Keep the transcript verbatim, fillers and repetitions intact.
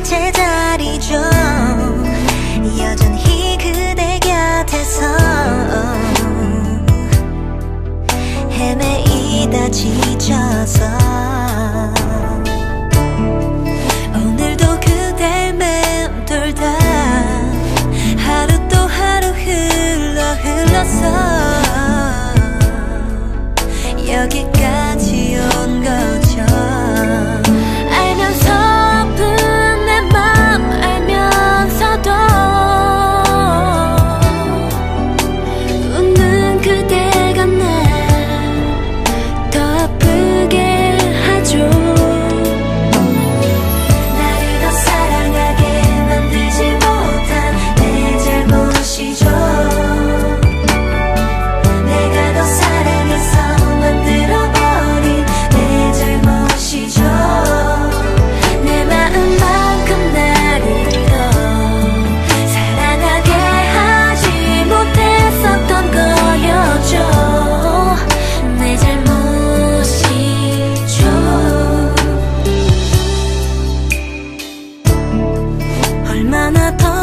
아직 제자리죠. 여전히 그대 곁에서 헤매이다 지쳐서 오늘도 그댈 맴돌다 하루 또 하루 흘러 흘러서 여기까지 온 거죠. 알면서 아픈 내 맘 알면서도 웃는 그대가 날 더 아프게 하죠. 나를 더 사랑하게 만들지 못한 내 잘못이죠. 내가 더 사랑해서 만들어버린 내 잘못이죠. 내 마음만큼 나를 더 사랑하게 하지 못했었던 거였죠. 내 잘못이죠. 얼마나 더